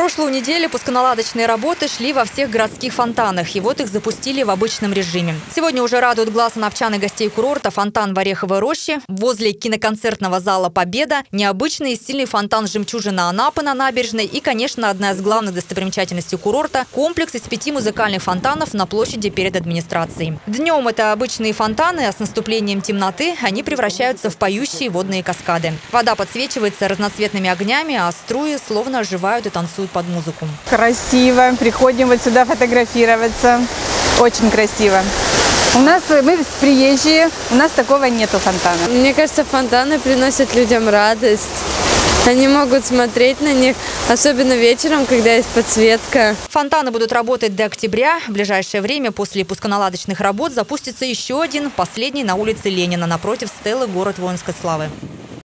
Прошлую неделю пусконаладочные работы шли во всех городских фонтанах, и вот их запустили в обычном режиме. Сегодня уже радует глаз анапчан и гостей курорта фонтан в Ореховой роще, возле киноконцертного зала «Победа», необычный и сильный фонтан «Жемчужина Анапы» на набережной и, конечно, одна из главных достопримечательностей курорта – комплекс из 5 музыкальных фонтанов на площади перед администрацией. Днем это обычные фонтаны, а с наступлением темноты они превращаются в поющие водные каскады. Вода подсвечивается разноцветными огнями, а струи словно оживают и танцуют под музыку. Красиво. Приходим вот сюда фотографироваться. Очень красиво. Мы приезжие, у нас такого нету фонтана. Мне кажется, фонтаны приносят людям радость. Они могут смотреть на них, особенно вечером, когда есть подсветка. Фонтаны будут работать до октября. В ближайшее время после пусконаладочных работ запустится еще один, последний на улице Ленина, напротив стелы «Город воинской славы».